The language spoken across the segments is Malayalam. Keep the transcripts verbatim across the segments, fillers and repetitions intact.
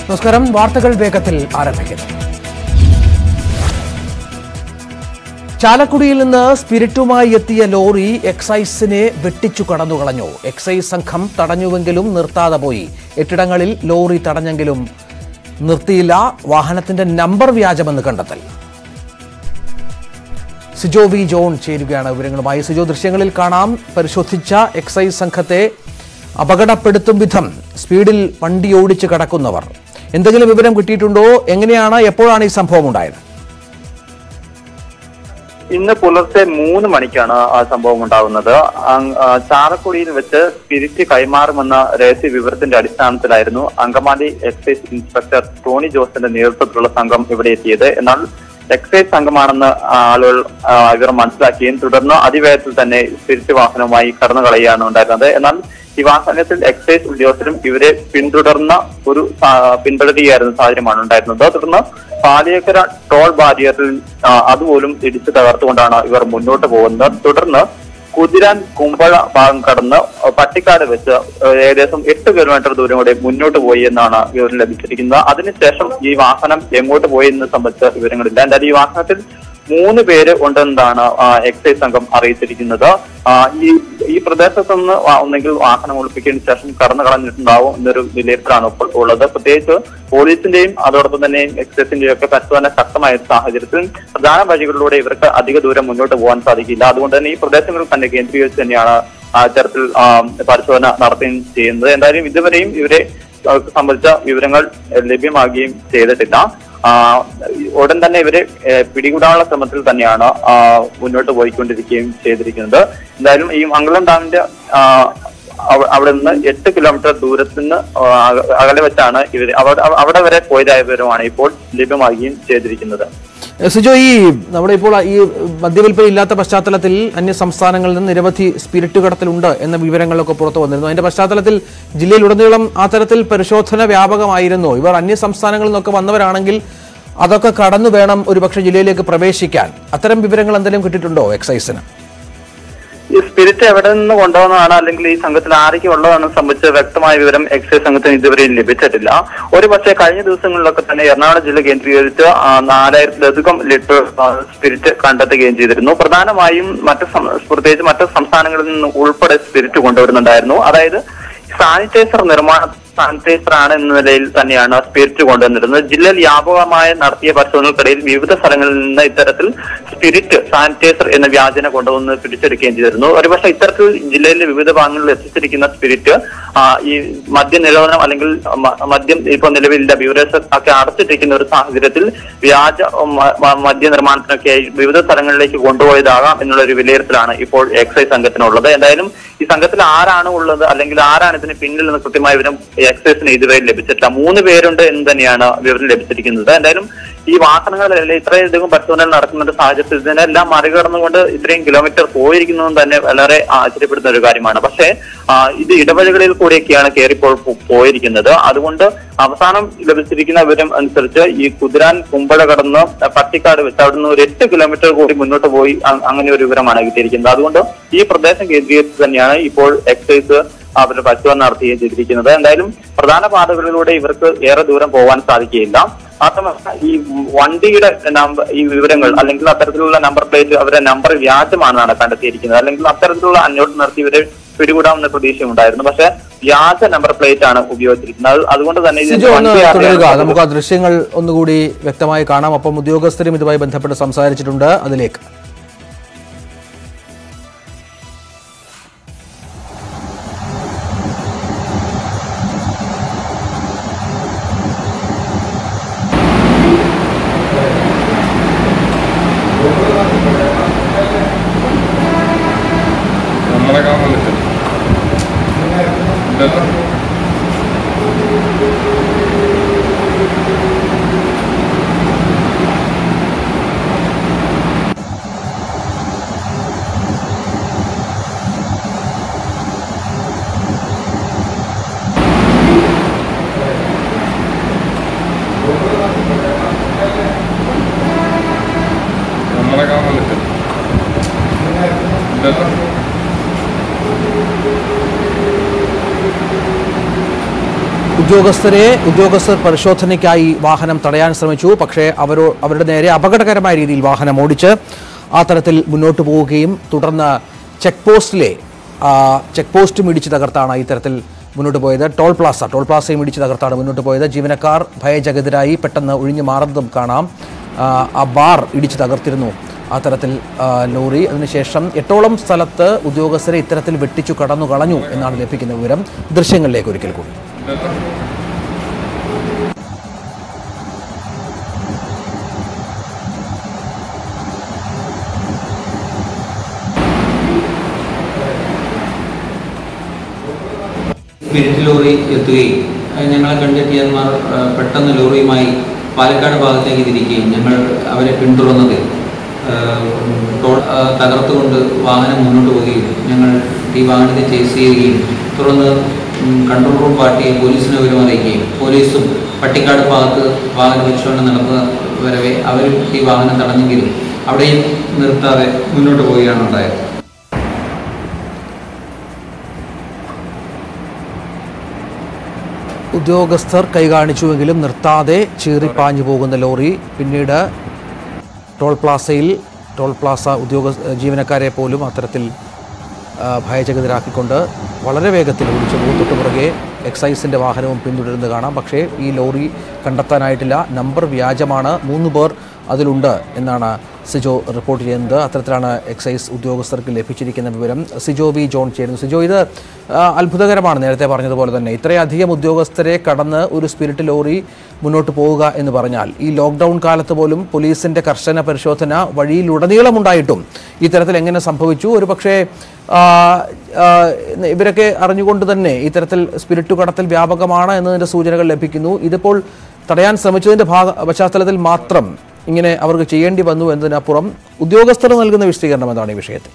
നമസ്കാരം. വാർത്തകൾ വേഗത്തിൽ ആരംഭിക്കുന്നു. ചാലക്കുടിയിൽ നിന്ന് സ്പിരിറ്റുമായി എത്തിയ ലോറി എക്സൈസിനെ വെട്ടിച്ചു കടന്നുകളഞ്ഞു. എക്സൈസ് സംഘം തടഞ്ഞുവെങ്കിലും നിർത്താതെ പോയി. എട്ടിടങ്ങളിൽ ലോറി തടഞ്ഞെങ്കിലും നിർത്തിയില്ല. വാഹനത്തിന്റെ നമ്പർ വ്യാജമെന്ന് കണ്ടെത്തൽ. സിജോ വി ജോൺ ചേരുകയാണ് വിവരങ്ങളുമായി. സിജോ, ദൃശ്യങ്ങളിൽ കാണാം പരിശോധിച്ച എക്സൈസ് സംഘത്തെ അപകടപ്പെടുത്തും വിധം സ്പീഡിൽ വണ്ടി ഓടിച്ച് കടക്കുന്നവർ. എന്തെങ്കിലും വിവരം കിട്ടിയിട്ടുണ്ടോ? എങ്ങനെയാണ്, എപ്പോഴാണ് ഈ സംഭവം ഉണ്ടായത്? ഇന്ന് പുലർച്ചെ മൂന്ന് മണിക്കാണ് ആ സംഭവം ഉണ്ടാകുന്നത്. ചാലക്കുടിയിൽ വെച്ച് സ്പിരിറ്റ് കൈമാറുമെന്ന രഹസ്യ വിവരത്തിന്റെ അടിസ്ഥാനത്തിലായിരുന്നു അങ്കമാലി എക്സൈസ് ഇൻസ്പെക്ടർ ടോണി ജോസിന്റെ നേതൃത്വത്തിലുള്ള സംഘം ഇവിടെ എത്തിയത്. എന്നാൽ എക്സൈസ് സംഘമാണെന്ന് ആളുകൾ ഇവർ മനസ്സിലാക്കുകയും തുടർന്ന് അതിവേഗത്തിൽ തന്നെ സ്പിരിറ്റ് വാഹനവുമായി കടന്നു കളയുകയാണ് ഉണ്ടായിരുന്നത്. എന്നാൽ ഈ വാഹനത്തിൽ എക്സൈസ് ഉദ്യോഗസ്ഥരും ഇവരെ പിന്തുടർന്ന ഒരു പിന്തുടരുകയായിരുന്ന സാഹചര്യമാണ് ഉണ്ടായിരുന്നത്. തുടർന്ന് പാലിയേക്കര ടോൾ ബാരിയറിൽ അതുപോലും ഇടിച്ചു തകർത്തുകൊണ്ടാണ് ഇവർ മുന്നോട്ട് പോകുന്നത്. തുടർന്ന് കുതിരാൻ കുമ്പഴ ഭാഗം കടന്ന് പട്ടിക്കാട് വെച്ച് ഏകദേശം എട്ട് കിലോമീറ്റർ ദൂരം കൂടെ മുന്നോട്ട് പോയി എന്നാണ് വിവരം ലഭിച്ചിരിക്കുന്നത്. അതിനുശേഷം ഈ വാഹനം എങ്ങോട്ട് പോയി എന്ന് സംബന്ധിച്ച വിവരങ്ങളില്ല. എന്തായാലും ഈ വാഹനത്തിൽ മൂന്ന് പേര് ഉണ്ടെന്നാണ് എക്സൈസ് സംഘം അറിയിച്ചിരിക്കുന്നത്. ഈ ഈ പ്രദേശത്ത് നിന്ന് ഒന്നെങ്കിൽ വാഹനം ഒളിപ്പിച്ചതിന് ശേഷം കടന്നു കളഞ്ഞിട്ടുണ്ടാവും എന്നൊരു വിലയിരുത്തലാണ് ഇപ്പോൾ ഉള്ളത്. പ്രത്യേകിച്ച് പോലീസിന്റെയും അതോടൊപ്പം തന്നെ എക്സൈസിന്റെയും ഒക്കെ പരിശോധന ശക്തമായ സാഹചര്യത്തിൽ പ്രധാന വഴികളിലൂടെ ഇവർക്ക് അധിക ദൂരം മുന്നോട്ട് പോകാൻ സാധിക്കില്ല. അതുകൊണ്ട് തന്നെ ഈ പ്രദേശങ്ങളിൽ തന്നെ കേന്ദ്രീകരിച്ച് തന്നെയാണ് തരത്തിൽ പരിശോധന നടത്തുകയും ചെയ്യുന്നത്. എന്തായാലും ഇതുവരെയും ഇവരെ സംബന്ധിച്ച വിവരങ്ങൾ ലഭ്യമാകുകയും ചെയ്തിട്ടില്ല. ഉടൻ തന്നെ ഇവരെ പിടികൂടാനുള്ള ശ്രമത്തിൽ തന്നെയാണ് മുന്നോട്ട് പോയിക്കൊണ്ടിരിക്കുകയും ചെയ്തിരിക്കുന്നത്. എന്തായാലും ഈ മംഗളം ഡാമിന്റെ അവിടെ നിന്ന് എട്ട് കിലോമീറ്റർ ദൂരത്തിൽ നിന്ന് അകലെ വെച്ചാണ് ഇവർ അവിടെ വരെ പോയതായ വിവരമാണ് ഇപ്പോൾ ലഭ്യമാകുകയും ചെയ്തിരിക്കുന്നത്. സിജോ, ഈ നമ്മുടെ ഇപ്പോൾ ഈ മദ്യവിൽപ്പന ഇല്ലാത്ത പശ്ചാത്തലത്തിൽ അന്യ സംസ്ഥാനങ്ങളിൽ നിന്ന് നിരവധി സ്പിരിറ്റ് കടത്തലുണ്ട് എന്ന വിവരങ്ങളൊക്കെ പുറത്തു വന്നിരുന്നു. അതിന്റെ പശ്ചാത്തലത്തിൽ ജില്ലയിലുടനീളം ആ തരത്തിൽ പരിശോധന വ്യാപകമായിരുന്നു. ഇവർ അന്യ സംസ്ഥാനങ്ങളിൽ നിന്നൊക്കെ വന്നവരാണെങ്കിൽ അതൊക്കെ കടന്നു വേണം ഒരുപക്ഷെ ജില്ലയിലേക്ക് പ്രവേശിക്കാൻ. അത്തരം വിവരങ്ങൾ എന്തെങ്കിലും കിട്ടിയിട്ടുണ്ടോ എക്സൈസിന്? ഈ സ്പിരിറ്റ് എവിടെ നിന്ന് കൊണ്ടുവന്നതാണ് അല്ലെങ്കിൽ ഈ സംഘത്തിൽ ആരൊക്കെ ഉള്ളതെന്ന് സംബന്ധിച്ച് വ്യക്തമായ വിവരം എക്സൈസ് സംഘത്തിന് ഇതുവരെ ലഭിച്ചിട്ടില്ല. ഒരു പക്ഷേ കഴിഞ്ഞ ദിവസങ്ങളിലൊക്കെ തന്നെ എറണാകുളം ജില്ല കേന്ദ്രീകരിച്ച് നാലായിരത്തിലധികം ലിറ്റർ സ്പിരിറ്റ് കണ്ടെത്തുകയും ചെയ്തിരുന്നു. പ്രധാനമായും മറ്റ് പ്രത്യേകിച്ച് മറ്റ് സംസ്ഥാനങ്ങളിൽ നിന്ന് ഉൾപ്പെടെ സ്പിരിറ്റ് കൊണ്ടുവരുന്നുണ്ടായിരുന്നു. അതായത് സാനിറ്റൈസർ നിർമ്മാണ സാനിറ്റൈസർ ആണ് എന്ന നിലയിൽ തന്നെയാണ് സ്പിരിറ്റ് കൊണ്ടുവന്നിരുന്നത്. ജില്ലയിൽ വ്യാപകമായി നടത്തിയ പരിശോധനകൾക്കിടയിൽ വിവിധ സ്ഥലങ്ങളിൽ നിന്ന് ഇത്തരത്തിൽ സ്പിരിറ്റ് സാനിറ്റൈസർ എന്ന വ്യാജന കൊണ്ടുവന്ന് പിടിച്ചെടുക്കുകയും ചെയ്തിരുന്നു. ഒരുപക്ഷെ ഇത്തരത്തിൽ ജില്ലയിലെ വിവിധ ഭാഗങ്ങളിൽ എത്തിച്ചിരിക്കുന്ന സ്പിരിറ്റ് ഈ മദ്യ നിരോധനം അല്ലെങ്കിൽ മദ്യം ഇപ്പോൾ നിലവിലില്ല, ബിവറേജ് ഒക്കെ അടച്ചിട്ടിരിക്കുന്ന ഒരു സാഹചര്യത്തിൽ വ്യാജ മദ്യ നിർമ്മാണത്തിനൊക്കെയായി വിവിധ സ്ഥലങ്ങളിലേക്ക് കൊണ്ടുപോയതാകാം എന്നുള്ള ഒരു വിലയിരുത്തലാണ് ഇപ്പോൾ എക്സൈസ് സംഘത്തിനുള്ളത്. എന്തായാലും ഈ സംഘത്തിൽ ആരാണ് ഉള്ളത് അല്ലെങ്കിൽ ആരാണ് ഇതിന് പിന്നിൽ നിന്ന് കൃത്യമായ വിവരം എക്സൈസിന് ഇതുവരെ ലഭിച്ചിട്ടില്ല. മൂന്ന് പേരുണ്ട് എന്ന് തന്നെയാണ് വിവരം ലഭിച്ചിരിക്കുന്നത്. എന്തായാലും ഈ വാഹനങ്ങളിലെ ഇത്രയധികം പരിശോധന നടക്കുന്ന ഒരു സാഹചര്യത്തിൽ ഇതിനെല്ലാം മറികടന്നുകൊണ്ട് ഇത്രയും കിലോമീറ്റർ പോയിരിക്കുന്നതും തന്നെ വളരെ ആശ്ചര്യപ്പെടുന്ന ഒരു കാര്യമാണ്. പക്ഷേ ഇത് ഇടവഴികളിൽ കൂടിയൊക്കെയാണ് കയറിപ്പോൾ പോയിരിക്കുന്നത്. അതുകൊണ്ട് അവസാനം ലഭിച്ചിരിക്കുന്ന വിവരം അനുസരിച്ച് ഈ കുതിരാൻ കുമ്പഴ കടന്ന് പട്ടിക്കാട് വെച്ച് അവിടുന്ന് ഒരു എട്ട് കിലോമീറ്റർ കൂടി മുന്നോട്ട് പോയി അങ്ങനെ ഒരു വിവരമാണ് കിട്ടിയിരിക്കുന്നത്. അതുകൊണ്ട് ഈ പ്രദേശം കേന്ദ്രീകരിച്ച് തന്നെയാണ് ഇപ്പോൾ എക്സൈസ് അവരുടെ പരിശോധന നടത്തുകയും ചെയ്തിരിക്കുന്നത്. എന്തായാലും പ്രധാന പാതകളിലൂടെ ഇവർക്ക് ഏറെ ദൂരം പോകാൻ സാധിക്കുകയില്ല. മാത്രമല്ല ഈ വണ്ടിയുടെ നമ്പർ ഈ വിവരങ്ങൾ അല്ലെങ്കിൽ അത്തരത്തിലുള്ള നമ്പർ പ്ലേറ്റ് അവരുടെ നമ്പർ വ്യാജമാണെന്നാണ് കണ്ടെത്തിയിരിക്കുന്നത്. അല്ലെങ്കിൽ അത്തരത്തിലുള്ള അന്വേഷണം നടത്തി ഇവരെ പിടികൂടാമെന്ന പ്രതീക്ഷയുണ്ടായിരുന്നു. പക്ഷെ വ്യാജ നമ്പർ പ്ലേറ്റ് ആണ് ഉപയോഗിച്ചിരിക്കുന്നത്. അതുകൊണ്ട് തന്നെ നമുക്ക് ആ ദൃശ്യങ്ങൾ ഒന്നുകൂടി വ്യക്തമായി കാണാം. അപ്പം ഉദ്യോഗസ്ഥരും ഇതുമായി ബന്ധപ്പെട്ട് സംസാരിച്ചിട്ടുണ്ട്. അതിലേക്ക് ഉദ്യോഗസ്ഥരെ ഉദ്യോഗസ്ഥർ പരിശോധനയ്ക്കായി വാഹനം തടയാൻ ശ്രമിച്ചു. പക്ഷേ അവരോ അവരുടെ നേരെ അപകടകരമായ രീതിയിൽ വാഹനം ഓടിച്ച് ആ തരത്തിൽ മുന്നോട്ട് പോവുകയും തുടർന്ന് ചെക്ക് പോസ്റ്റിലെ ചെക്ക് പോസ്റ്റും ഇടിച്ച് തകർത്താണ് ഈ തരത്തിൽ മുന്നോട്ട് പോയത്. ടോൾ പ്ലാസ ടോൾ പ്ലാസയും ഇടിച്ച് തകർത്താണ് മുന്നോട്ട് പോയത്. ജീവനക്കാർ ഭയചകിതരായി പെട്ടെന്ന് ഒഴിഞ്ഞു മാറുന്നതും കാണാം. ആ ബാർ ഇടിച്ച് തകർത്തിരുന്നു ആ തരത്തിൽ ലോറി. അതിനുശേഷം എട്ടോളം സ്ഥലത്ത് ഉദ്യോഗസ്ഥരെ ഇത്തരത്തിൽ വെട്ടിച്ചു കടന്നു കളഞ്ഞു എന്നാണ് ലഭിക്കുന്ന വിവരം. ദൃശ്യങ്ങളിലേക്ക് ഒരിക്കൽ കൂടി. സ്പിരിറ്റ് ലോറി എത്തുകയും ഞങ്ങളെ കണ്ട ടി എൻമാർ പെട്ടെന്ന് ലോറിയുമായി പാലക്കാട് ഭാഗത്തേക്ക് തിരിക്കുകയും ഞങ്ങൾ അവരെ പിന്തുടർന്നത് ടോൾ തകർത്തുകൊണ്ട് വാഹനം മുന്നോട്ട് പോവുകയും ഞങ്ങൾ ഈ വാഹനത്തെ ചേസ് ചെയ്യുകയും തുടർന്ന് കൺട്രോൾ റൂം പാർട്ടിയെ പോലീസിനെ വിവരം അറിയിക്കുകയും പോലീസും പട്ടിക്കാട് ഭാഗത്ത് വാഹനം വെച്ചുകൊണ്ട് നടന്ന വരവെ അവരും ഈ വാഹനം തടഞ്ഞെങ്കിലും അവിടെയും നിർത്താതെ മുന്നോട്ട് പോവുകയാണ് ഉണ്ടായത്. ഉദ്യോഗസ്ഥർ കൈകാണിച്ചുവെങ്കിലും നിർത്താതെ ചീറിപ്പാഞ്ഞു പോകുന്ന ലോറി പിന്നീട് ടോൾ പ്ലാസയിൽ ടോൾ പ്ലാസ ഉദ്യോഗസ്ഥ ജീവനക്കാരെ പോലും അത്തരത്തിൽ ഭയചകിതരാക്കിക്കൊണ്ട് വളരെ വേഗത്തിൽ ഓടിച്ച് തൊട്ട് പുറകെ എക്സൈസിൻ്റെ വാഹനവും പിന്തുടരുന്നത് കാണാം. പക്ഷേ ഈ ലോറി കണ്ടെത്താനായിട്ടില്ല. നമ്പർ വ്യാജമാണ്. മൂന്ന് പേർ അതിലുണ്ട് എന്നാണ് സിജോ റിപ്പോർട്ട് ചെയ്യുന്നത്. അത്തരത്തിലാണ് എക്സൈസ് ഉദ്യോഗസ്ഥർക്ക് ലഭിച്ചിരിക്കുന്ന വിവരം. സിജോ വി ജോൺ ചേരുന്നു. സിജോ, ഇത് അത്ഭുതകരമാണ്. നേരത്തെ പറഞ്ഞതുപോലെ തന്നെ ഇത്രയധികം ഉദ്യോഗസ്ഥരെ കടന്ന് ഒരു സ്പിരിറ്റ് ലോറി മുന്നോട്ട് പോവുക എന്ന് പറഞ്ഞാൽ ഈ ലോക്ക്ഡൗൺ കാലത്ത് പോലും പോലീസിൻ്റെ കർശന പരിശോധന വഴിയിലുടനീളമുണ്ടായിട്ടും ഇത്തരത്തിൽ എങ്ങനെ സംഭവിച്ചു? ഒരു പക്ഷേ ഇവരൊക്കെ അറിഞ്ഞുകൊണ്ട് തന്നെ ഇത്തരത്തിൽ സ്പിരിറ്റ് കടത്തൽ വ്യാപകമാണ് എന്നതിൻ്റെ സൂചനകൾ ലഭിക്കുന്നു. ഇതിപ്പോൾ തടയാൻ ശ്രമിച്ചതിൻ്റെ ഭാഗ പശ്ചാത്തലത്തിൽ മാത്രം ഇങ്ങനെ അവർക്ക് ചെയ്യേണ്ടി വന്നു എന്നതിനപ്പുറം ഉദ്യോഗസ്ഥർ നൽകുന്ന വിശദീകരണം എന്താണ് ഈ വിഷയത്തിൽ?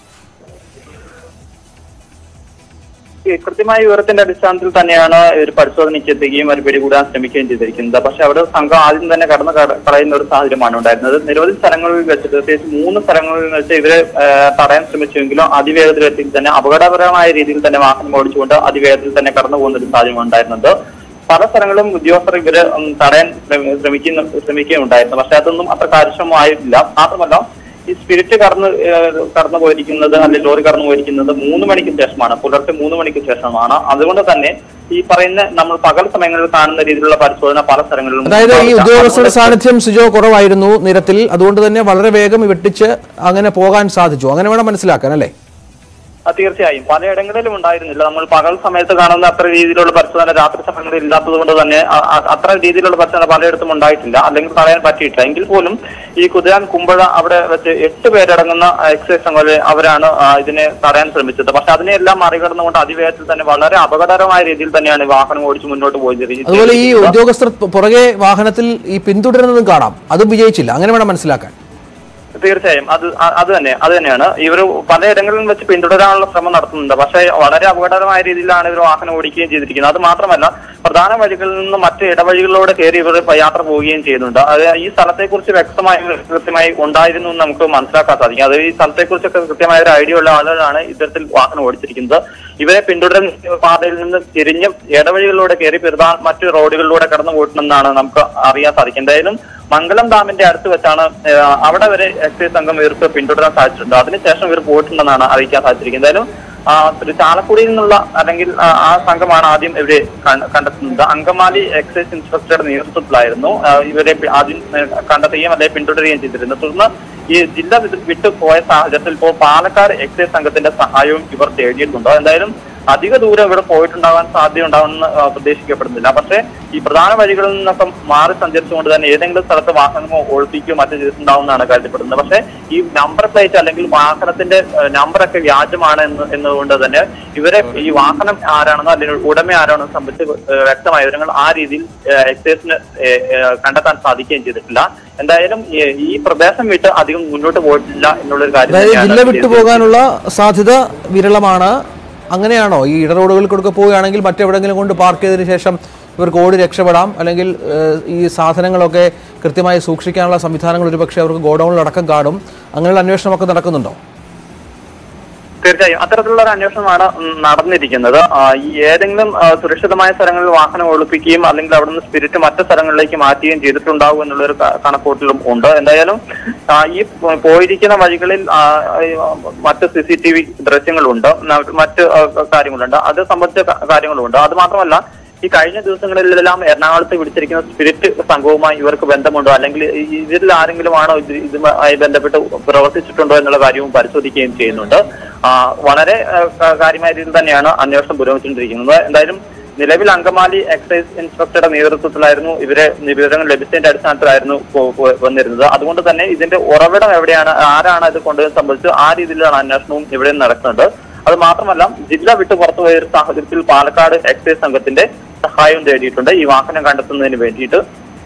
കൃത്യമായ വിവരത്തിന്റെ അടിസ്ഥാനത്തിൽ തന്നെയാണ് ഒരു പരിശോധനയ്ക്ക് എത്തുകയും അവർ പിടികൂടാൻ ശ്രമിക്കുകയും ചെയ്തിരിക്കുന്നത്. പക്ഷെ അവിടെ സംഘം ആദ്യം തന്നെ കടന്നു കളയുന്ന ഒരു സാഹചര്യമാണ് ഉണ്ടായിരുന്നത്. നിരവധി സ്ഥലങ്ങളിൽ വെച്ച് പ്രത്യേകിച്ച് മൂന്ന് സ്ഥലങ്ങളിൽ വെച്ച് ഇവരെ തടയാൻ ശ്രമിച്ചുവെങ്കിലും അതിവേഗത്തിൽ തന്നെ അപകടകരമായ രീതിയിൽ തന്നെ വാഹനം ഓടിച്ചുകൊണ്ട് അതിവേഗത്തിൽ തന്നെ കടന്നു പോകുന്ന ഒരു സാഹചര്യം ഉണ്ടായിരുന്നത്. പല സ്ഥലങ്ങളും ഉദ്യോഗസ്ഥർ ഇവരെ തടയാൻ ശ്രമിക്കുന്ന ശ്രമിക്കുകയുണ്ടായിരുന്നു. പക്ഷെ അതൊന്നും അത്ര കാര്യക്ഷമമായിട്ടില്ല. മാത്രമല്ല, ഈ സ്പിരിറ്റ് കടന്ന് കടന്നു പോയിരിക്കുന്നത് അല്ലെങ്കിൽ ലോറി കടന്നു പോയിരിക്കുന്നത് മൂന്ന് മണിക്ക് ശേഷമാണ്, പുലർച്ചെ മൂന്ന് മണിക്ക് ശേഷമാണ്. അതുകൊണ്ട് തന്നെ ഈ പറയുന്ന നമ്മൾ പകൽ സമയങ്ങളിൽ കാണുന്ന രീതിയിലുള്ള പരിശോധന പല സ്ഥലങ്ങളിലും, അതായത് ഈ ഉദ്യോഗസ്ഥരുടെ സാന്നിധ്യം സിജോ കുറവായിരുന്നു നിരത്തിൽ, അതുകൊണ്ട് തന്നെ വളരെ വേഗം വെട്ടിച്ച് അങ്ങനെ പോകാൻ സാധിച്ചു, അങ്ങനെ വേണം മനസ്സിലാക്കാൻ അല്ലേ? തീർച്ചയായും പലയിടങ്ങളിലും ഉണ്ടായിരുന്നില്ല. നമ്മൾ പകൽ സമയത്ത് കാണുന്ന അത്ര രീതിയിലുള്ള പരിശോധന രാത്രി സമയങ്ങളിൽ ഇല്ലാത്തത് കൊണ്ട് തന്നെ അത്ര രീതിയിലുള്ള പരിശോധന പലയിടത്തും ഉണ്ടായിട്ടില്ല, അല്ലെങ്കിൽ പറയാൻ പറ്റിയിട്ടില്ല. എങ്കിൽ പോലും ഈ കുതിരാൻ കുമ്പഴ അവിടെ വെച്ച് എട്ട് പേരടങ്ങുന്ന എക്സൈസ് സംഘം അവരാണ് ഇതിനെ തടയാൻ ശ്രമിച്ചത്. പക്ഷെ അതിനെല്ലാം മറികടന്നുകൊണ്ട് അതിവേഗത്തിൽ തന്നെ വളരെ അപകടകരമായ രീതിയിൽ തന്നെയാണ് വാഹനം ഓടിച്ച് മുന്നോട്ട് പോയത്. അതുപോലെ ഈ ഉദ്യോഗസ്ഥർ പുറകെ വാഹനത്തിൽ ഈ പിന്തുടരുന്നതും കാണാം, അതും വിജയിച്ചില്ല, അങ്ങനെ വേണം മനസ്സിലാക്കാൻ. തീർച്ചയായും അത് അത് തന്നെ അത് തന്നെയാണ് ഇവർ പലയിടങ്ങളിലും വെച്ച് പിന്തുടരാനുള്ള ശ്രമം നടത്തുന്നുണ്ട്. പക്ഷേ വളരെ അപകടകരമായ രീതിയിലാണ് ഇവർ വാഹനം ഓടിക്കുകയും ചെയ്തിരിക്കുന്നത്. അത് മാത്രമല്ല, പ്രധാന വഴികളിൽ നിന്ന് മറ്റ് ഇടവഴികളിലൂടെ കയറി ഇവർ യാത്ര പോവുകയും ചെയ്യുന്നുണ്ട്. അത് ഈ സ്ഥലത്തെക്കുറിച്ച് വ്യക്തമായി കൃത്യമായി ഉണ്ടായിരുന്നു എന്ന് നമുക്ക് മനസ്സിലാക്കാൻ സാധിക്കും. അത് ഈ സ്ഥലത്തെക്കുറിച്ചൊക്കെ കൃത്യമായ ഒരു ഐഡിയ ഉള്ള ആളുകളാണ് ഇത്തരത്തിൽ വാഹനം ഓടിച്ചിരിക്കുന്നത്. ഇവരെ പിന്തുടരുന്ന പാതയിൽ നിന്ന് തിരിഞ്ഞ് ഇടവഴികളിലൂടെ കയറി പ്രധാന മറ്റു റോഡുകളിലൂടെ കടന്നു പോയിട്ടുണ്ടെന്നാണ് നമുക്ക് അറിയാൻ സാധിക്കും. എന്തായാലും മംഗലം ഡാമിന്റെ അടുത്ത് വെച്ചാണ് അവിടെ വരെ എക്സൈസ് സംഘം ഇവർക്ക് പിന്തുടരാൻ സാധിച്ചിട്ടുണ്ട്. അതിനുശേഷം ഇവർ പോയിട്ടുണ്ടെന്നാണ് അറിയിക്കാൻ സാധിച്ചിരിക്കുന്നത്. എന്തായാലും ഒരു ചാലക്കുടിയിൽ നിന്നുള്ള അല്ലെങ്കിൽ ആ സംഘമാണ് ആദ്യം ഇവരെ കണ്ടെത്തുന്നത്. അങ്കമാലി എക്സൈസ് ഇൻസ്പെക്ടറുടെ നേതൃത്വത്തിലായിരുന്നു ഇവരെ ആദ്യം കണ്ടെത്തുകയും അല്ലെങ്കിൽ പിന്തുടരുകയും ചെയ്തിരുന്നത്. തുടർന്ന് ഈ ജില്ല വിട്ടു പോയ സാഹചര്യത്തിൽ ഇപ്പോൾ പാലക്കാട് എക്സൈസ് സംഘത്തിന്റെ സഹായവും ഇവർ തേടിയിട്ടുണ്ട്. എന്തായാലും അധിക ദൂരം ഇവിടെ പോയിട്ടുണ്ടാകാൻ സാധ്യതയുണ്ടാവുമെന്ന് പ്രതീക്ഷിക്കപ്പെടുന്നില്ല. പക്ഷേ ഈ പ്രധാന വഴികളിൽ നിന്നൊക്കെ മാറി സഞ്ചരിച്ചുകൊണ്ട് തന്നെ ഏതെങ്കിലും സ്ഥലത്ത് വാഹനമോ ഒളിപ്പിക്കുകയോ മറ്റു ചെയ്തിട്ടുണ്ടാവുമെന്നാണ് കരുതപ്പെടുന്നത്. പക്ഷേ ഈ നമ്പർ പ്ലേറ്റ് അല്ലെങ്കിൽ വാഹനത്തിന്റെ നമ്പറൊക്കെ വ്യാജമാണ് എന്ന് എന്നതുകൊണ്ട് തന്നെ ഇവരെ ഈ വാഹനം ആരാണെന്നോ അല്ലെങ്കിൽ ഉടമ ആരാണെന്ന് സംബന്ധിച്ച് വ്യക്തമായ വിവരങ്ങൾ ആ രീതിയിൽ എക്സൈസിന് കണ്ടെത്താൻ സാധിക്കുകയും ചെയ്തിട്ടില്ല. എന്തായാലും ഈ പ്രദേശം വിട്ട് അധികം മുന്നോട്ട് പോയിട്ടില്ല എന്നുള്ളൊരു കാര്യം, ജില്ല വിട്ടു പോകാനുള്ള സാധ്യത വിരളമാണ്. അങ്ങനെയാണോ? ഈ ഇട റോഡുകൾക്കൊക്കെ പോവുകയാണെങ്കിൽ മറ്റെവിടെങ്കിലും കൊണ്ട് പാർക്ക് ചെയ്തതിനു ശേഷം ഇവർക്ക് ഓടി രക്ഷപ്പെടാം, അല്ലെങ്കിൽ ഈ സാധനങ്ങളൊക്കെ കൃത്യമായി സൂക്ഷിക്കാനുള്ള സംവിധാനങ്ങൾ ഒരുപക്ഷെ അവർക്ക് ഗോഡൌണിലടക്കം കാണും. അങ്ങനെയുള്ള അന്വേഷണമൊക്കെ നടക്കുന്നുണ്ടോ? തീർച്ചയായും അത്തരത്തിലുള്ള ഒരു അന്വേഷണമാണ് നടന്നിരിക്കുന്നത്. ഈ ഏതെങ്കിലും സുരക്ഷിതമായ സ്ഥലങ്ങളിൽ വാഹനം ഒളിപ്പിക്കുകയും അല്ലെങ്കിൽ അവിടെ നിന്ന് സ്പിരിറ്റ് മറ്റു സ്ഥലങ്ങളിലേക്ക് മാറ്റുകയും ചെയ്തിട്ടുണ്ടാവും എന്നുള്ളൊരു കണക്കൂട്ടലും ഉണ്ട്. എന്തായാലും ഈ പോയിരിക്കുന്ന വഴികളിൽ മറ്റ് സി സി ടി വി ദൃശ്യങ്ങളുണ്ട്, മറ്റ് കാര്യങ്ങളുണ്ട്, അത് സംബന്ധിച്ച കാര്യങ്ങളുണ്ട്. അത് മാത്രമല്ല ഈ കഴിഞ്ഞ ദിവസങ്ങളിലെല്ലാം എറണാകുളത്ത് പിടിച്ചിരിക്കുന്ന സ്പിരിറ്റ് സംഘവുമായി ഇവർക്ക് ബന്ധമുണ്ടോ അല്ലെങ്കിൽ ഇതിൽ ആരെങ്കിലുമാണോ ഇതുമായി ബന്ധപ്പെട്ട് പ്രവർത്തിച്ചിട്ടുണ്ടോ എന്നുള്ള കാര്യവും പരിശോധിക്കുകയും ചെയ്യുന്നുണ്ട്. വളരെ കാര്യമായ രീതിയിൽ തന്നെയാണ് അന്വേഷണം പുരോഗമിച്ചുകൊണ്ടിരിക്കുന്നത്. എന്തായാലും നിലവിൽ അങ്കമാലി എക്സൈസ് ഇൻസ്പെക്ടറുടെ നേതൃത്വത്തിലായിരുന്നു ഇവരെ വിവരങ്ങൾ ലഭിച്ചതിന്റെ അടിസ്ഥാനത്തിലായിരുന്നു വന്നിരുന്നത്. അതുകൊണ്ട് തന്നെ ഇതിന്റെ ഉറവിടം എവിടെയാണ്, ആരാണ് ഇത് കൊണ്ടുവരുന്നത് സംബന്ധിച്ച് ആ രീതിയിലാണ് അന്വേഷണവും ഇവിടെ നടക്കുന്നത്. അത് മാത്രമല്ല ജില്ല വിട്ടു പുറത്തുപോയ ഒരു സാഹചര്യത്തിൽ പാലക്കാട് എക്സൈസ് സംഘത്തിന്റെ സഹായം തേടിയിട്ടുണ്ട് ഈ വാഹനം കണ്ടെത്തുന്നതിന് വേണ്ടിയിട്ട്.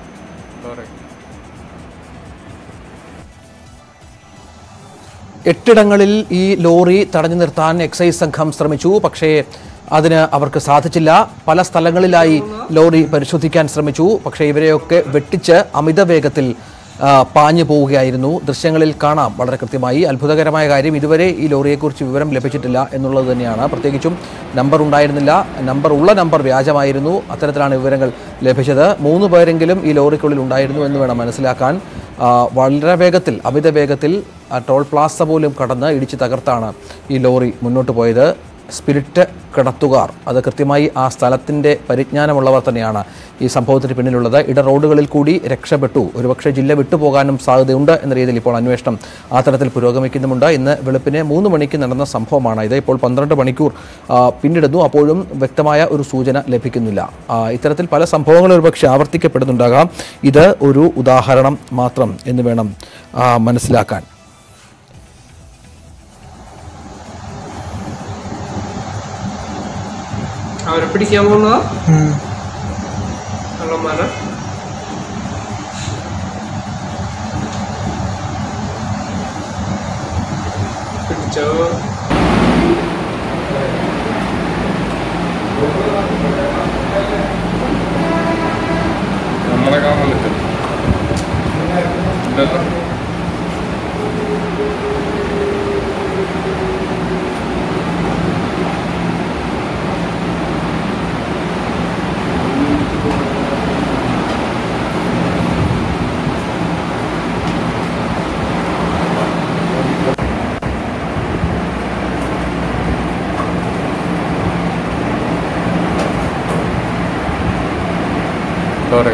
എട്ടിടങ്ങളിൽ ഈ ലോറി തടഞ്ഞു നിർത്താൻ എക്സൈസ് സംഘം ശ്രമിച്ചു, പക്ഷേ അതിന് അവർക്ക് സാധിച്ചില്ല. പല സ്ഥലങ്ങളിലായി ലോറി പരിശോധിക്കാൻ ശ്രമിച്ചു, പക്ഷേ ഇവരെയൊക്കെ വെട്ടിച്ച് അമിത വേഗത്തിൽ പാഞ്ഞു പോവുകയായിരുന്നു. ദൃശ്യങ്ങളിൽ കാണാം വളരെ കൃത്യമായി. അത്ഭുതകരമായ കാര്യം ഇതുവരെ ഈ ലോറിയെക്കുറിച്ച് വിവരം ലഭിച്ചിട്ടില്ല എന്നുള്ളത് തന്നെയാണ്. പ്രത്യേകിച്ചും നമ്പർ ഉണ്ടായിരുന്നില്ല, നമ്പർ ഉള്ള നമ്പർ വ്യാജമായിരുന്നു. അത്തരത്തിലാണ് വിവരങ്ങൾ ലഭിച്ചത്. മൂന്ന് പേരെങ്കിലും ഈ ലോറിക്കുള്ളിൽ ഉണ്ടായിരുന്നു എന്ന് വേണം മനസ്സിലാക്കാൻ. വളരെ വേഗത്തിൽ അമിത വേഗത്തിൽ ടോൾ പ്ലാസ പോലും കടന്ന് ഇടിച്ച് തകർത്താണ് ഈ ലോറി മുന്നോട്ട് പോയത്. സ്പിരിറ്റ് കടത്തുകാർ അത് കൃത്യമായി ആ സ്ഥലത്തിൻ്റെ പരിജ്ഞാനമുള്ളവർ തന്നെയാണ് ഈ സംഭവത്തിന് പിന്നിലുള്ളത്. ഇട റോഡുകളിൽ കൂടി രക്ഷപ്പെട്ടു. ഒരുപക്ഷെ ജില്ല വിട്ടുപോകാനും സാധ്യതയുണ്ട് എന്ന രീതിയിൽ ഇപ്പോൾ അന്വേഷണം ആ തരത്തിൽ പുരോഗമിക്കുന്നുമുണ്ട്. ഇന്ന് വെളുപ്പിന് മൂന്ന് മണിക്ക് നടന്ന സംഭവമാണ് ഇത്. ഇപ്പോൾ പന്ത്രണ്ട് മണിക്കൂർ പിന്നിടുന്നു, അപ്പോഴും വ്യക്തമായ ഒരു സൂചന ലഭിക്കുന്നില്ല. ഇത്തരത്തിൽ പല സംഭവങ്ങളും ഒരുപക്ഷെ ആവർത്തിക്കപ്പെടുന്നുണ്ടാകാം. ഇത് ഒരു ഉദാഹരണം മാത്രം എന്ന് വേണം മനസ്സിലാക്കാൻ. അവരെ പിടിക്കാൻ പോകുന്നതാ കള്ളന്മാരെ. പിടിച്ചോ നമ്മളെ കാണാൻ പറ്റും. Sorry.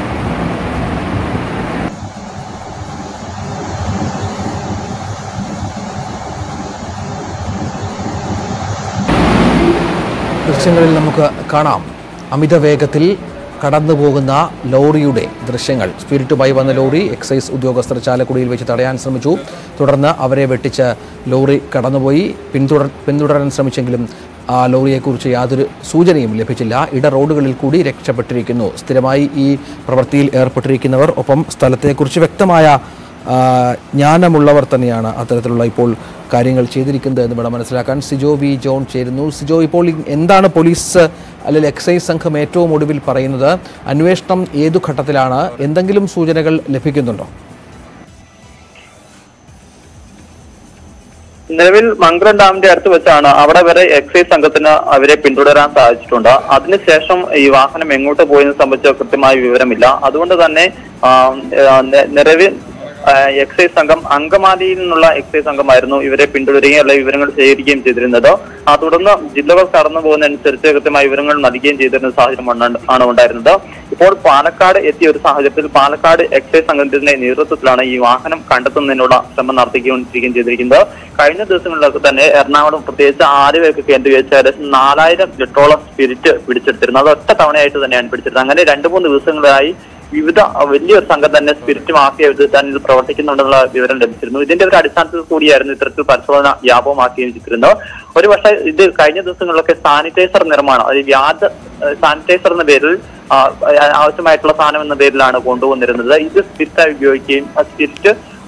ദൃശ്യങ്ങളിൽ നമുക്ക് കാണാം അമിത വേഗത്തിൽ കടന്നു പോകുന്ന ലോറിയുടെ ദൃശ്യങ്ങൾ. സ്പിരിറ്റുമായി വന്ന ലോറി എക്സൈസ് ഉദ്യോഗസ്ഥർ ചാലക്കുടിയിൽ വെച്ച് തടയാൻ ശ്രമിച്ചു. തുടർന്ന് അവരെ വെട്ടിച്ച് ലോറി കടന്നുപോയി. പിന്തുടർ പിന്തുടരാൻ ശ്രമിച്ചെങ്കിലും ആ ലോറിയെക്കുറിച്ച് യാതൊരു സൂചനയും ലഭിച്ചില്ല. ഇട റോഡുകളിൽ കൂടി രക്ഷപ്പെട്ടിരിക്കുന്നു. സ്ഥിരമായി ഈ പ്രവൃത്തിയിൽ ഏർപ്പെട്ടിരിക്കുന്നവർ, ഒപ്പം സ്ഥലത്തെക്കുറിച്ച് വ്യക്തമായ ജ്ഞാനമുള്ളവർ തന്നെയാണ് അത്തരത്തിലുള്ള ഇപ്പോൾ കാര്യങ്ങൾ ചെയ്തിരിക്കുന്നത് എന്ന് വേണം മനസ്സിലാക്കാൻ. സിജോ വി ജോൺ ചേരുന്നു. സിജോ, ഇപ്പോൾ എന്താണ് പോലീസ് അല്ലെങ്കിൽ എക്സൈസ് സംഘം ഏറ്റവും ഒടുവിൽ പറയുന്നത്? അന്വേഷണം ഏതു ഘട്ടത്തിലാണ്? എന്തെങ്കിലും സൂചനകൾ ലഭിക്കുന്നുണ്ടോ? നിലവിൽ മംഗളം ഡാമിന്റെ അടുത്ത് വെച്ചാണ്. അവിടെ വരെ എക്സൈസ് സംഘത്തിന് അവരെ പിന്തുടരാൻ സാധിച്ചിട്ടുണ്ട്. അതിനുശേഷം ഈ വാഹനം എങ്ങോട്ട് പോയെന്ന് സംബന്ധിച്ച കൃത്യമായ വിവരമില്ല. അതുകൊണ്ട് തന്നെ നിലവിൽ എക്സൈസ് സംഘം അങ്കമാലിയിൽ നിന്നുള്ള എക്സൈസ് സംഘമായിരുന്നു ഇവരെ പിന്തുടരുകയും അല്ലെങ്കിൽ വിവരങ്ങൾ ശേഖരിക്കുകയും ചെയ്തിരുന്നത്. ആ തുടർന്ന് ജില്ലകൾ കടന്നു പോകുന്നതനുസരിച്ച് കൃത്യമായ വിവരങ്ങൾ നൽകുകയും ചെയ്തിരുന്ന സാഹചര്യം ആണ് ഉണ്ടായിരുന്നത്. ഇപ്പോൾ പാലക്കാട് എത്തിയ ഒരു സാഹചര്യത്തിൽ പാലക്കാട് എക്സൈസ് സംഘത്തിന്റെ നേതൃത്വത്തിലാണ് ഈ വാഹനം കണ്ടെത്തുന്നതിനുള്ള ശ്രമം നടത്തിക്കൊണ്ടിരിക്കുകയും ചെയ്തിരിക്കുന്നത്. കഴിഞ്ഞ ദിവസങ്ങളിലൊക്കെ തന്നെ എറണാകുളം പ്രത്യേകിച്ച് ആലുവയൊക്കെ കേന്ദ്രീകരിച്ച് ഏകദേശം നാലായിരം ലിറ്ററോളം സ്പിരിറ്റ് പിടിച്ചെടുത്തിരുന്നു. അത് ഒറ്റ തവണയായിട്ട് തന്നെയാണ് പിടിച്ചെടുത്തത്. അങ്ങനെ രണ്ടു മൂന്ന് ദിവസങ്ങളായി വിവിധ വലിയൊരു സംഘം തന്നെ സ്പിരിറ്റ് മാഫിയ വിധാനത്തിൽ പ്രവർത്തിക്കുന്നുണ്ടെന്നുള്ള വിവരം ലഭിച്ചിരുന്നു. ഇതിന്റെ ഒരു അടിസ്ഥാനത്തിൽ കൂടിയായിരുന്നു ഇത്തരത്തിൽ പരിശോധന വ്യാപകമാക്കുകയും ചെയ്തിരുന്നത്. ഒരു പക്ഷേ ഇത് കഴിഞ്ഞ ദിവസങ്ങളിലൊക്കെ സാനിറ്റൈസർ നിർമ്മാണം, അത് വ്യാജ സാനിറ്റൈസർ എന്ന പേരിൽ ആവശ്യമായിട്ടുള്ള സാധനം എന്ന പേരിലാണ് കൊണ്ടുവന്നിരുന്നത്. ഇത് സ്പിരിറ്റായി ഉപയോഗിക്കുകയും ആ സ്പിരിറ്റ്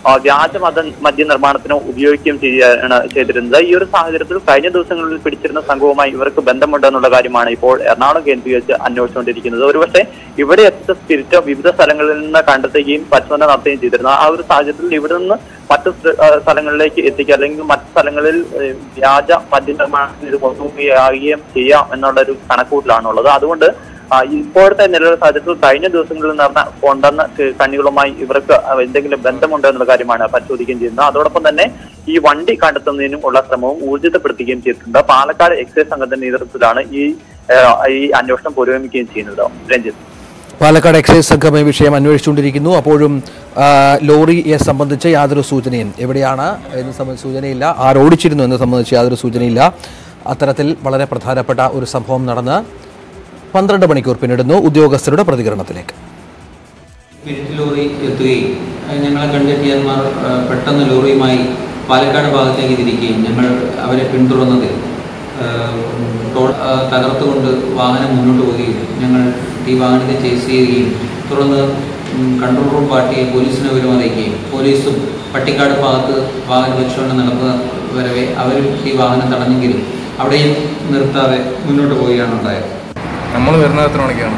വ്യാജ മത മദ്യ നിർമ്മാണത്തിന് ഉപയോഗിക്കുകയും ചെയ്യുകയാണ് ചെയ്തിരുന്നത്. ഈ ഒരു സാഹചര്യത്തിൽ കഴിഞ്ഞ ദിവസങ്ങളിൽ പിടിച്ചിരുന്ന സംഘവുമായി ഇവർക്ക് ബന്ധമുണ്ടെന്നുള്ള കാര്യമാണ് ഇപ്പോൾ എറണാകുളം കേന്ദ്രീകരിച്ച് അന്വേഷിച്ചുകൊണ്ടിരിക്കുന്നത്. ഒരുപക്ഷെ ഇവിടെ എത്തിച്ച സ്പിരിറ്റ് വിവിധ സ്ഥലങ്ങളിൽ നിന്ന് കണ്ടെത്തുകയും പരിശോധന നടത്തുകയും ചെയ്തിരുന്നു. ആ ഒരു സാഹചര്യത്തിൽ ഇവിടെ നിന്ന് മറ്റു സ്ഥലങ്ങളിലേക്ക് എത്തിക്കുക അല്ലെങ്കിൽ മറ്റു സ്ഥലങ്ങളിൽ വ്യാജ മദ്യ നിർമ്മാണത്തിന് ഇത് കൊണ്ടുപോവുകയും ചെയ്യാം എന്നുള്ള ഒരു കണക്കൂട്ടിലാണുള്ളത്. അതുകൊണ്ട് ഇപ്പോഴത്തെ നിലവിലെ സാഹചര്യത്തിൽ കഴിഞ്ഞ ദിവസങ്ങളിൽ നടന്ന കൊണ്ടുവന്ന കണ്ണികളുമായി ഇവർക്ക് എന്തെങ്കിലും ബന്ധമുണ്ടോ എന്നുള്ള കാര്യമാണ് പരിശോധിക്കുകയും ചെയ്യുന്നത്. അതോടൊപ്പം തന്നെ ഈ വണ്ടി കണ്ടെത്തുന്നതിനും ഉള്ള ശ്രമവും ഊർജിതപ്പെടുത്തുകയും ചെയ്തിട്ടുണ്ട്. പാലക്കാട് എക്സൈസ് സംഘത്തിന്റെ നേതൃത്വത്തിലാണ് ഈ ഈ അന്വേഷണം പുരോഗമിക്കുകയും ചെയ്യുന്നത്. രഞ്ജിത്ത്, പാലക്കാട് എക്സൈസ് സംഘം ഈ വിഷയം അന്വേഷിച്ചുകൊണ്ടിരിക്കുന്നു. അപ്പോഴും ലോറിയെ സംബന്ധിച്ച് യാതൊരു സൂചനയും എവിടെയാണ് എന്ന് സംബന്ധിച്ച് സൂചനയില്ല, ആരോടിച്ചിരുന്നു എന്ന് സംബന്ധിച്ച് യാതൊരു സൂചനയില്ല. അത്തരത്തിൽ വളരെ പ്രധാനപ്പെട്ട ഒരു സംഭവം നടന്ന് പന്ത്രണ്ട് മണിക്കൂർ പിന്നിടുന്നു. ഉദ്യോഗസ്ഥരുടെ പ്രതികരണത്തിലേക്ക്. സ്പിരിറ്റ് ലോറി എത്തുകയും ഞങ്ങളെ കണ്ടെത്തിയന്മാർ പെട്ടെന്ന് ലോറിയുമായി പാലക്കാട് ഭാഗത്തേക്ക് തിരിക്കുകയും ഞങ്ങൾ അവരെ പിന്തുടർന്നതിൽ ടോൾ തകർത്തുകൊണ്ട് വാഹനം മുന്നോട്ട് പോവുകയും ഞങ്ങൾ ഈ വാഹനത്തെ ചേസ് ചെയ്യുകയും തുടർന്ന് കൺട്രോൾ റൂം പാർട്ടിയെ പോലീസിനെ വിവരം അറിയിക്കുകയും പോലീസും പട്ടിക്കാട് ഭാഗത്ത് വാഹന പരിശോധന നടത്തുന്ന വരവെ അവരും ഈ വാഹനം തടഞ്ഞെങ്കിലും അവിടെയും നിർത്താതെ മുന്നോട്ട് പോവുകയാണ് ഉണ്ടായത്. നമ്മൾ വരുന്നത് എത്ര മണിക്കാണ്?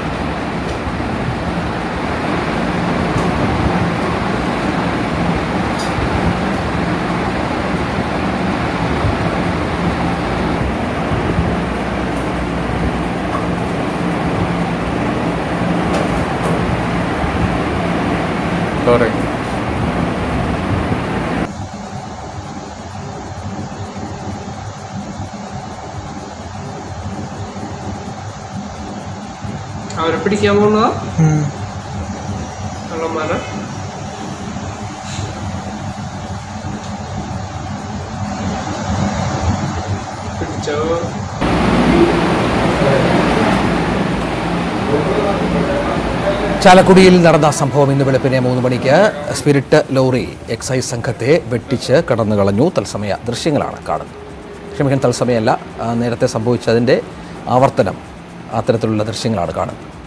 സോറി, അവരെ പിടിക്കാൻ പോകുന്നതാ കള്ളന്മാരെ. പിടിച്ചോ. ചാലക്കുടിയിൽ നടന്ന സംഭവം ഇന്ന് വെളുപ്പിനെ മൂന്ന് മണിക്ക് സ്പിരിറ്റ് ലോറി എക്സൈസ് സംഘത്തെ വെട്ടിച്ച് കടന്നു കളഞ്ഞു. തത്സമയ ദൃശ്യങ്ങളാണ് കാണുന്നത്. ക്ഷമിക്കാൻ തത്സമയമല്ല, നേരത്തെ സംഭവിച്ചതിൻ്റെ ആവർത്തനം അത്തരത്തിലുള്ള ദൃശ്യങ്ങളാണ് കാണുന്നത്.